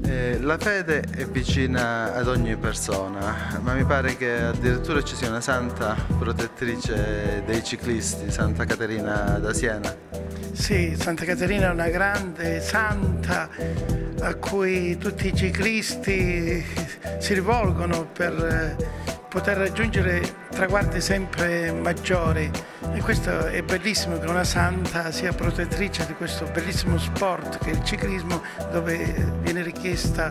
La fede è vicina ad ogni persona, ma mi pare che addirittura ci sia una santa protettrice dei ciclisti, Santa Caterina da Siena. Sì, Santa Caterina è una grande santa a cui tutti i ciclisti si rivolgono per poter raggiungere traguardi sempre maggiori. E questo è bellissimo, che una santa sia protettrice di questo bellissimo sport che è il ciclismo, dove viene richiesta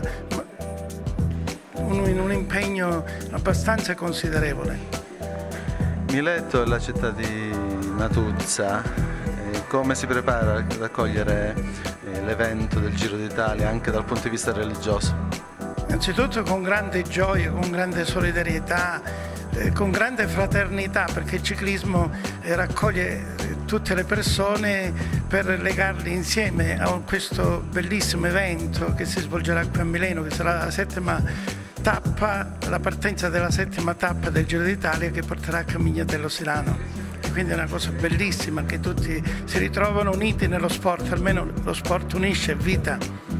un impegno abbastanza considerevole. Mileto è la città di Natuzza. Come si prepara ad accogliere l'evento del Giro d'Italia anche dal punto di vista religioso? Innanzitutto con grande gioia, con grande solidarietà, con grande fraternità, perché il ciclismo raccoglie tutte le persone per legarli insieme a questo bellissimo evento che si svolgerà qui a Mileno, che sarà la settima tappa, la partenza della settima tappa del Giro d'Italia, che porterà a Camignatello Silano. Quindi è una cosa bellissima che tutti si ritrovano uniti nello sport, almeno lo sport unisce, è vita.